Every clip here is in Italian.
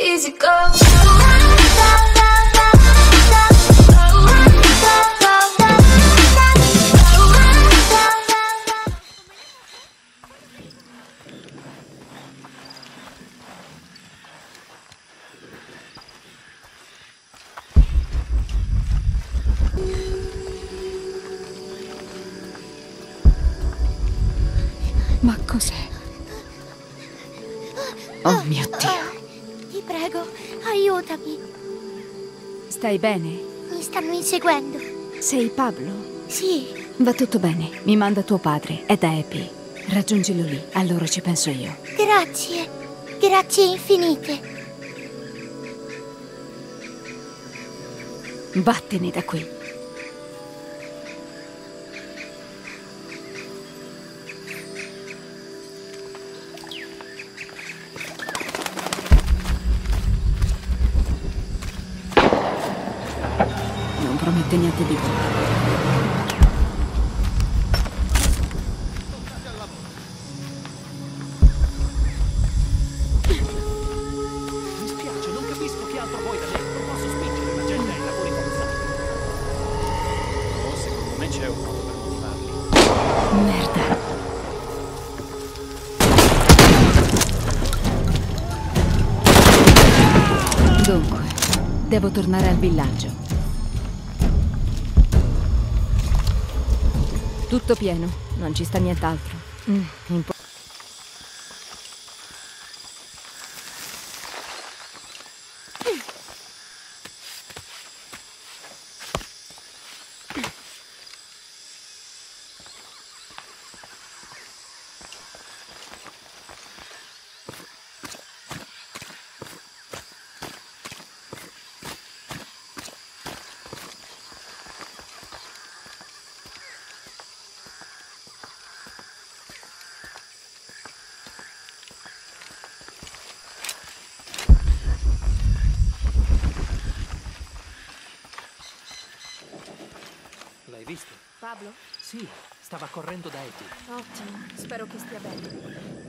easy go. Ma cos'è? Oh mio Dio. Ti prego, aiutami. Stai bene? Mi stanno inseguendo. Sei Pablo? Sì. Va tutto bene. Mi manda tuo padre. È da Abby. Raggiungilo lì. Allora ci penso io. Grazie. Grazie infinite. Vattene da qui. Non promette niente di buono. Mi spiace, non capisco che altro vuoi da me. Non posso spingere la gente ai lavori forzati. Oh, secondo me c'è un modo per motivarli. Merda. Dunque, devo tornare al villaggio. Tutto pieno, non ci sta nient'altro. L'hai visto? Pablo? Sì, stava correndo da Eddie. Ottimo, spero che stia bene.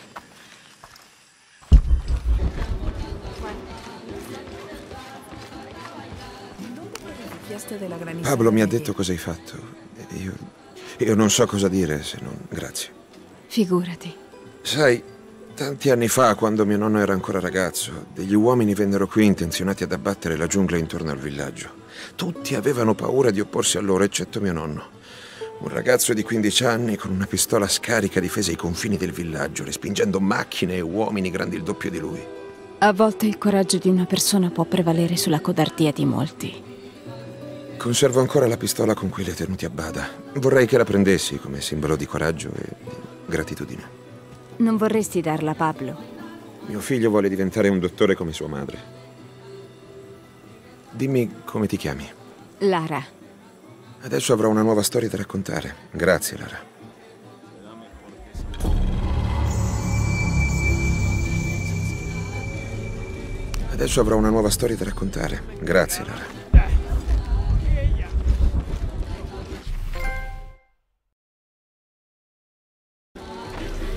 Pablo mi ha detto cosa hai fatto. Io non so cosa dire se non grazie. Figurati. Sai, tanti anni fa, quando mio nonno era ancora ragazzo, degli uomini vennero qui intenzionati ad abbattere la giungla intorno al villaggio. Tutti avevano paura di opporsi a loro, eccetto mio nonno. Un ragazzo di 15 anni con una pistola scarica difese i confini del villaggio, respingendo macchine e uomini grandi il doppio di lui. A volte il coraggio di una persona può prevalere sulla codardia di molti. Conservo ancora la pistola con cui li ha tenuti a bada. Vorrei che la prendessi come simbolo di coraggio e di gratitudine. Non vorresti darla a Pablo? Mio figlio vuole diventare un dottore come sua madre. Dimmi come ti chiami. Lara. Adesso avrò una nuova storia da raccontare. Grazie, Lara. Adesso avrò una nuova storia da raccontare. Grazie, Lara.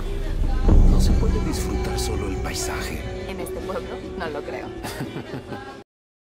No se puede disfrutar solo el paisaje. En este pueblo no lo creo.